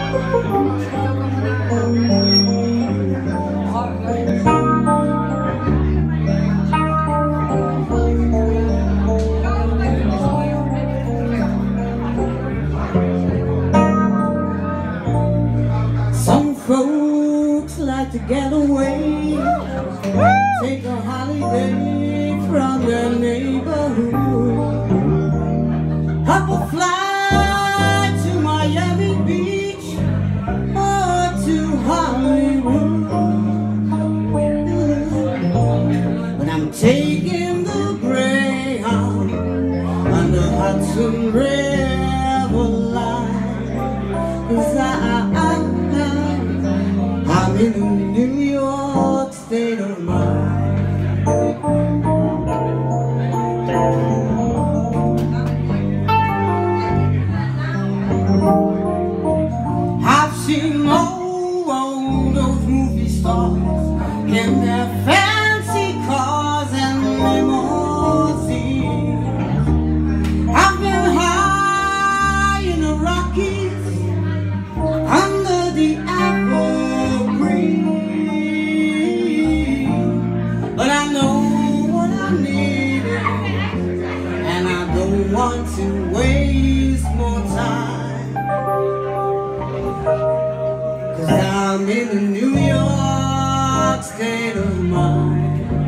Some folks like to get away, take a holiday from their neighborhood, hop a flight to Miami Beach or to Hollywood. But I'm taking the Greyhound under Hudson River line, 'cause I'm in the New York state of mind. I've seen all those movie stars in their fancy cars and limousines. I've been high in the Rockies under the apple green, but I know what I'm needing, and I don't want to waste more time, 'cause I'm in the New York state of mind.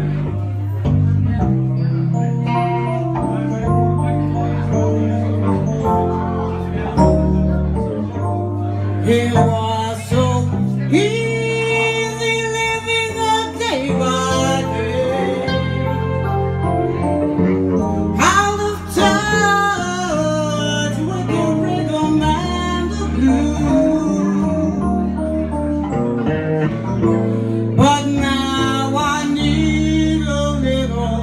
It was so easy living a day by day, out of touch with the rhythm and the blues. But now I need a little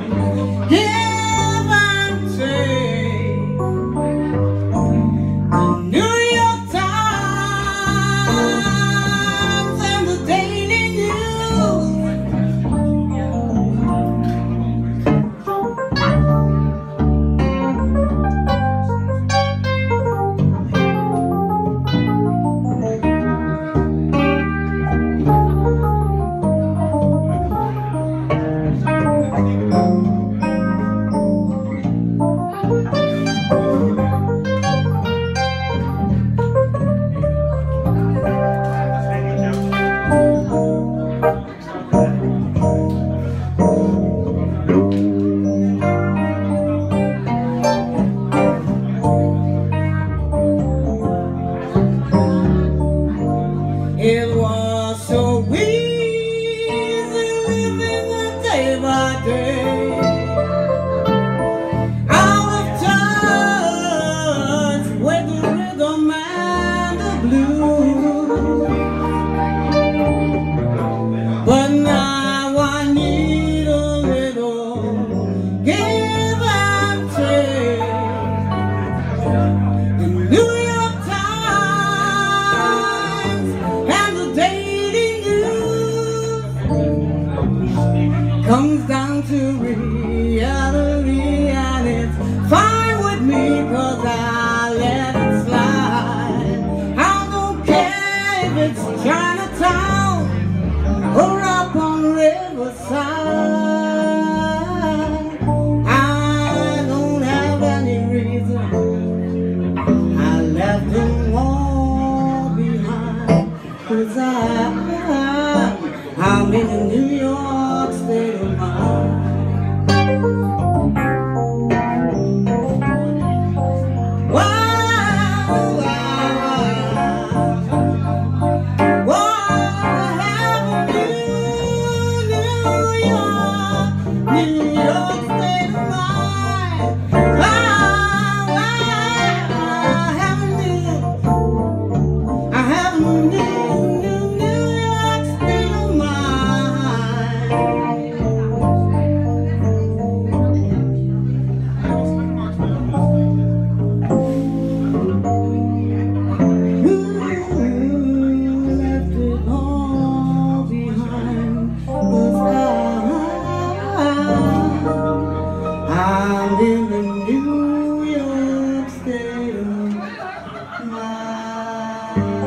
give and take. The New York Times and the Daily News It was so easy living a day by day, out of touch with the rhythm and the blues. But now I need a little give and take. The New York Times and the Daily News comes down to reality, and it's fine with me, 'cause I let it slide. I don't care if it's Chinatown or up on Riverside. I don't have any reason, I left them all behind, 'cause I'm in the New York state of mind.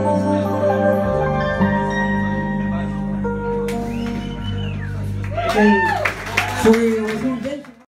所以我现